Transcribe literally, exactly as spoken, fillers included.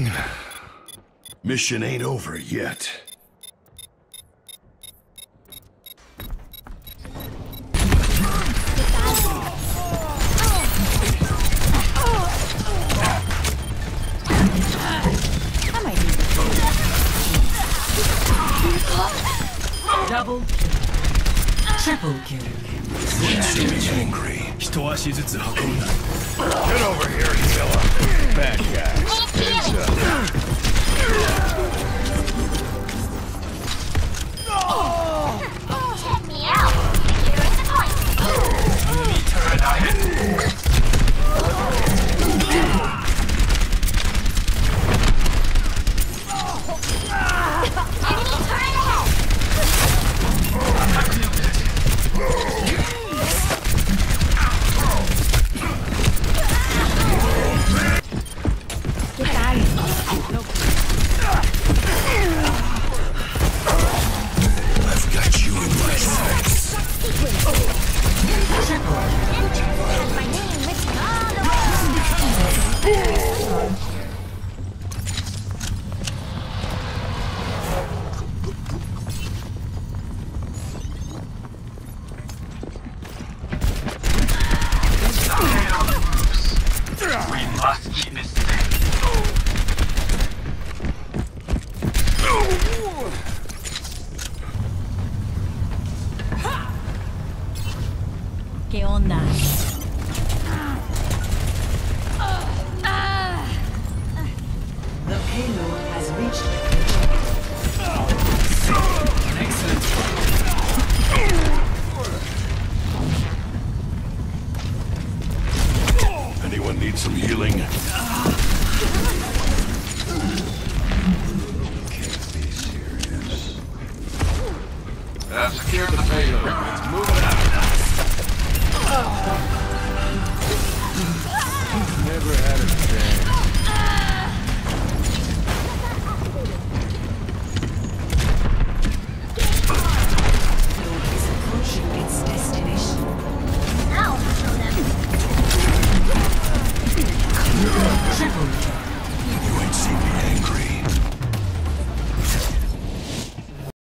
Mission ain't over yet. Double kill. Triple kill. Seems angry. Get over here, Killa. Bad guys. Heads up. Check me out. Here is the point. Enemy turret ahead. Enemy turret ahead. I've got you in my sights. My name written all the We must keep it safe. ¿Qué onda? The payload has reached. Excellent. Anyone need some healing? Can't be serious. I've secured the payload. Let's move